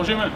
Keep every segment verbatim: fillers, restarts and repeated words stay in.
Можеме?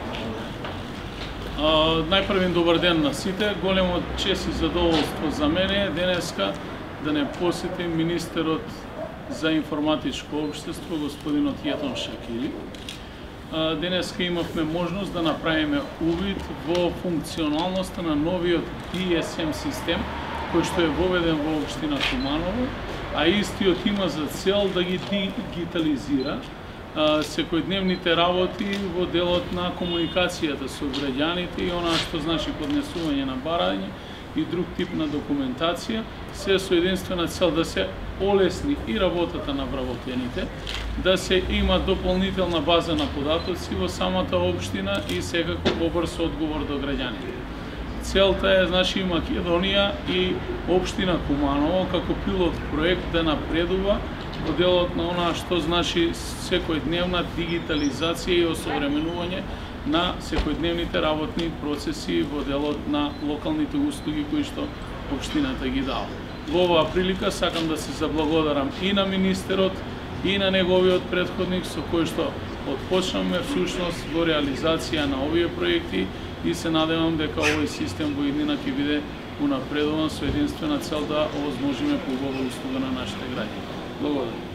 Најпрвен добар ден на сите. Големо чест и задоволство за мене е денеска да не посетим министерот за информатичко општество, господинот Јетон Шакири. Денеска имавме можност да направиме увид во функционалноста на новиот ди ес ем систем, кој што е воведен во општина Куманово, а истиот има за цел да ги дигитализира секојдневните работи во делот на комуникацијата со граѓаните и она што значи поднесување на барање и друг тип на документација, се со единствена цел да се олесни и работата на вработените, да се има дополнителна база на податоци во самата општина и секако побрз одговор до граѓаните. Целта е, значи, Македонија и општина Куманово како пилот проект да напредува во делот на она што значи секојдневна дигитализација и осовременување на секојдневните работни процеси во делот на локалните услуги кои што општината ги дава. Во оваа прилика сакам да се заблагодарам и на министерот и на неговиот претходник со кој што отпочнавме всушност во реализација на овие проекти и се надевам дека овој систем во иднина ќе биде унапредуван со единствена цел да овозможиме поубава услуга на нашите граѓани. Благодарам.